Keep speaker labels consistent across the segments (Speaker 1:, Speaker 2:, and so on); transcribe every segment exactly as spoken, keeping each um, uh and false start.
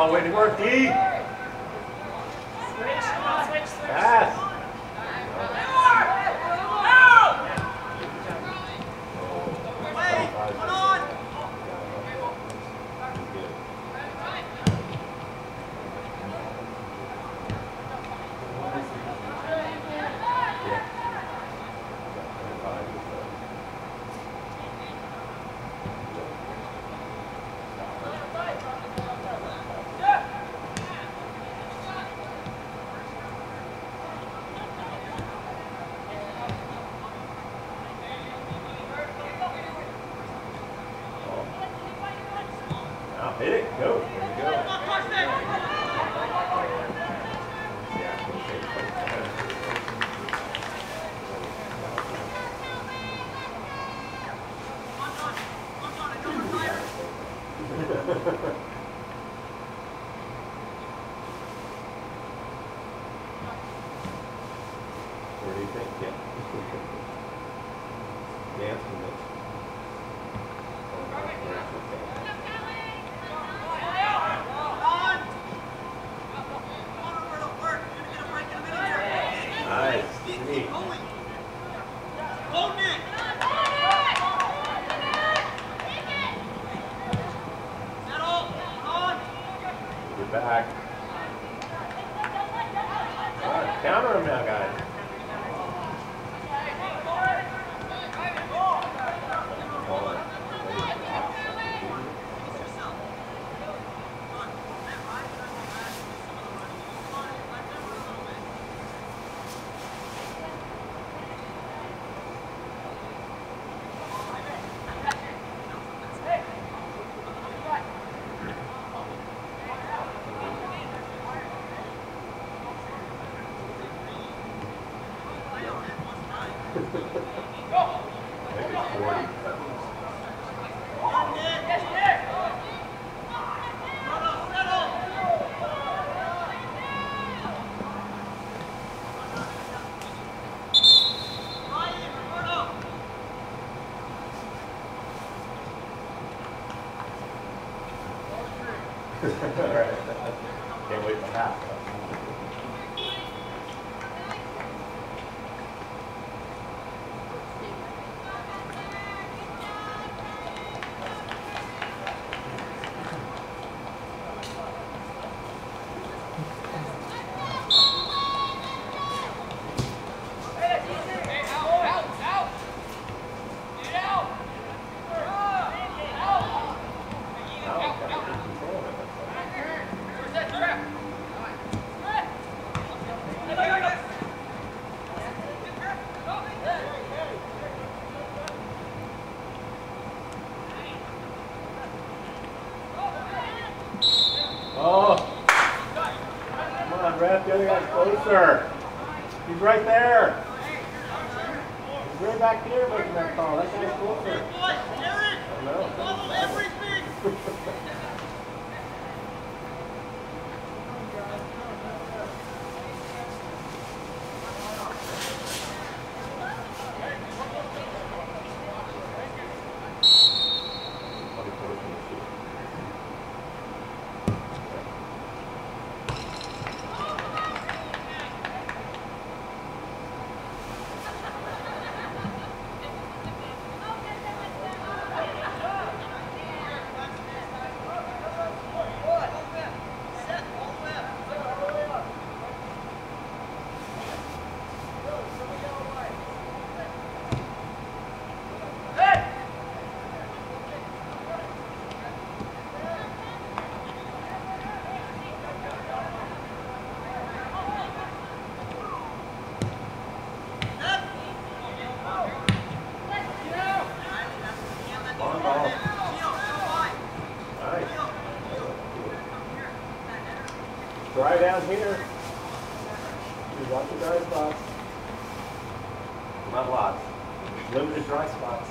Speaker 1: Oh, way to work, D. Pass. Hit it, go. There you go. What do you think? Yeah. Dance with it. Back. All right, counter him now, guys. Can't wait for half. Oh, come on, ref, the other guy's closer. He's right there. He's way back here making that call. That guy's closer. I know. Follow everything. Dry down here. There's lots of dry spots. Not lots. Limited dry spots.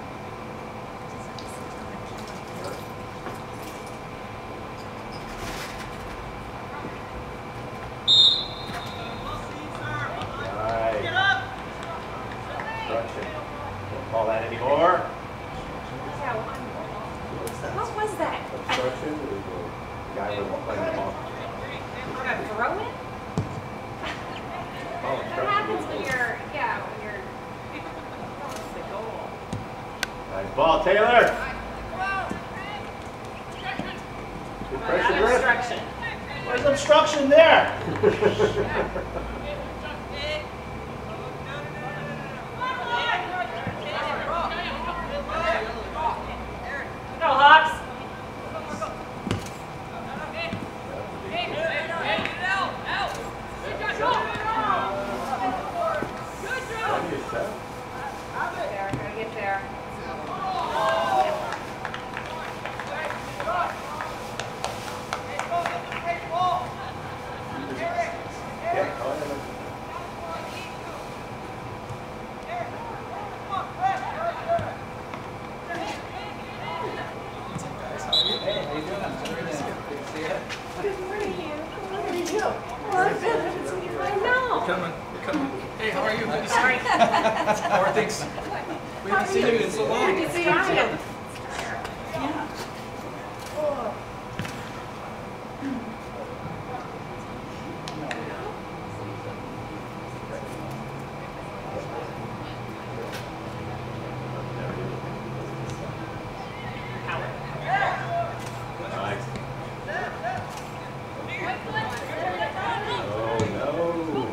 Speaker 1: Right. Obstruction. Don't call that anymore.
Speaker 2: What was that?
Speaker 1: Obstruction. Guy wasn't playing the ball.
Speaker 2: We're gonna throw it?
Speaker 1: Oh,
Speaker 2: What happens when you're, yeah, when you're throwing the goal?
Speaker 1: Nice ball, Taylor. Good
Speaker 2: Oh,
Speaker 1: pressure,
Speaker 2: that
Speaker 1: Griff.
Speaker 2: obstruction.
Speaker 3: There's obstruction there.
Speaker 2: Go, Hawks. There, gotta get there. Good morning, Hannah. How are you? Oh, I'm good. I haven't seen you. I know.
Speaker 4: Coming, we're coming. Hey, how are you? Good to see
Speaker 2: Sorry.
Speaker 4: you. How are things? We haven't seen you in so long.
Speaker 2: Good to see you.
Speaker 1: Nice. Oh, no.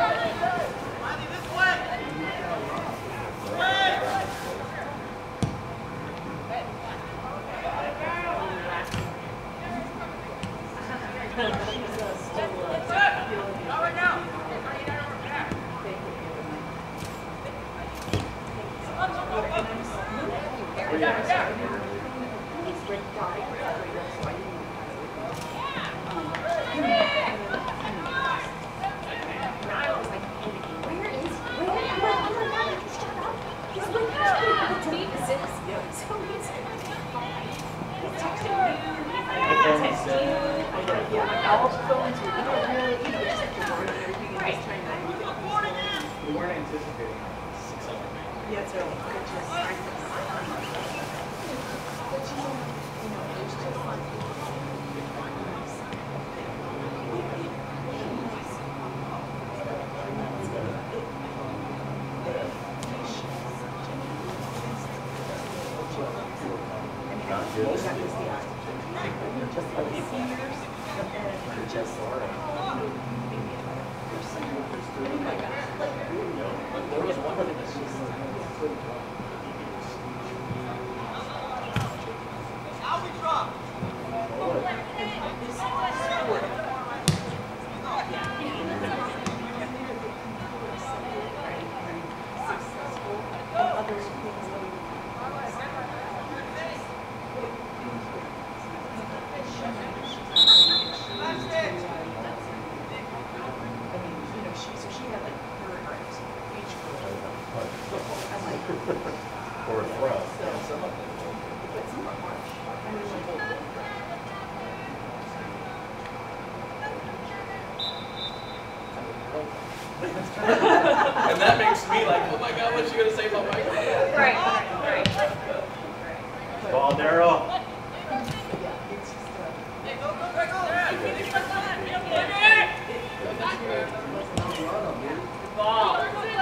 Speaker 4: We weren't anticipating six hours.
Speaker 5: Yeah, it's early.
Speaker 1: Not good.
Speaker 4: There was one thing that's just
Speaker 1: Or a throw.
Speaker 4: and that makes me like, oh my God, what's she gonna say about my
Speaker 2: Right, right, right.
Speaker 1: Ball, Daryl.
Speaker 2: Ball.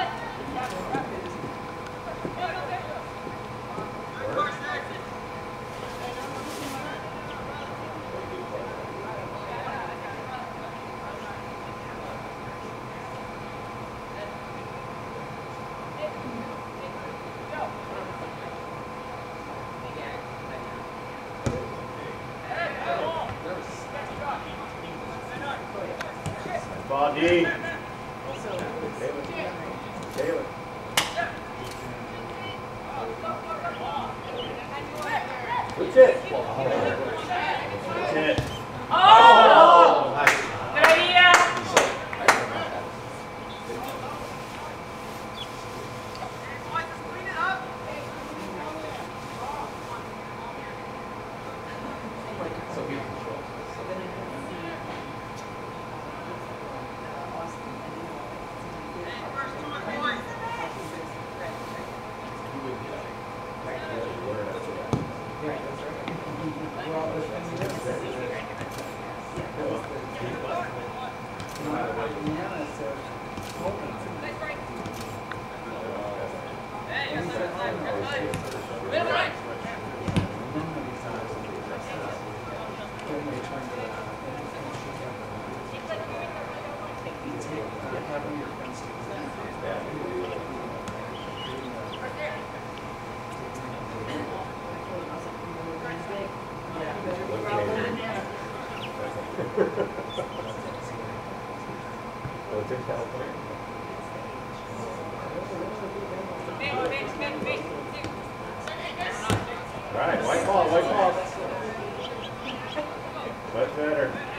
Speaker 1: Ball, D. Taylor. Taylor. What's it? What's it?
Speaker 2: Oh!
Speaker 1: Nice.
Speaker 2: Good idea.
Speaker 4: So we control.
Speaker 1: Word after that.
Speaker 4: Yeah, that's right.
Speaker 1: What's in California? Right, white ball, white ball. Much better.